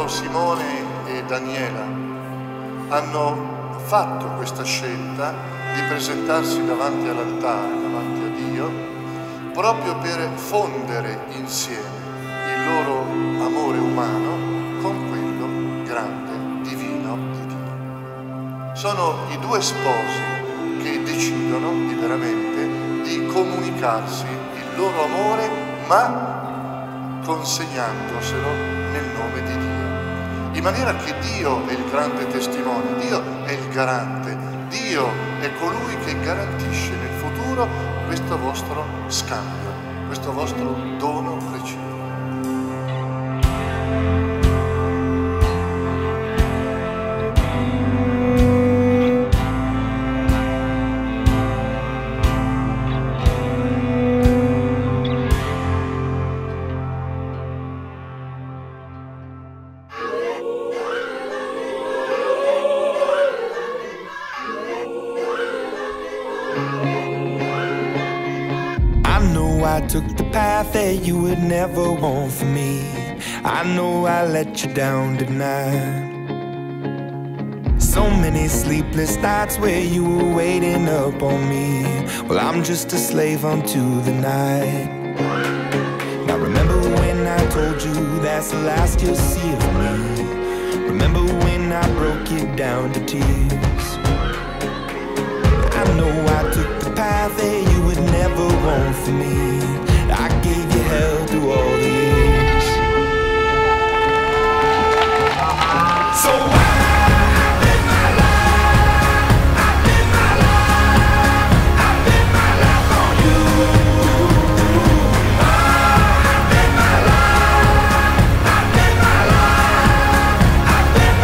quando Simone e Daniela hanno fatto questa scelta di presentarsi davanti all'altare, davanti a Dio, proprio per fondere insieme il loro amore umano con quello grande, divino di Dio. Sono i due sposi che decidono liberamente di comunicarsi il loro amore, ma consegnandoselo nel nome di Dio, in maniera che Dio è il grande testimone, Dio è il garante, Dio è colui che garantisce nel futuro questo vostro scambio, questo vostro dono reciproco. I took the path that you would never want for me. I know I let you down tonight. So many sleepless nights where you were waiting up on me. Well, I'm just a slave unto the night. Now remember when I told you that's the last you'll see of me. Remember when I broke you down to tears. I know I took the path that you would never want for me. I gave you hell through all the years. So I live my life, I live my life, I live my life on you. I live my life, I live my life, I live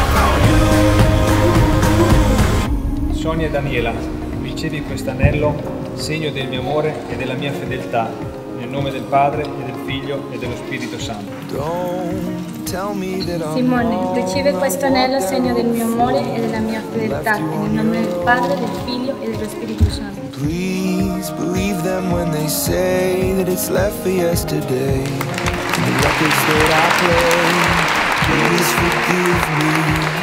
my life on you. Sonia e Daniela, ricevi questo anello, segno del mio amore e della mia fedeltà, nel nome del Padre e del Figlio e dello Spirito Santo. Simone, ricevi questo anello, segno del mio amore e della mia fedeltà, nel nome del Padre, del Figlio e dello Spirito Santo. Please believe them when they say that it's left for yesterday. And the records that I play, please forgive me.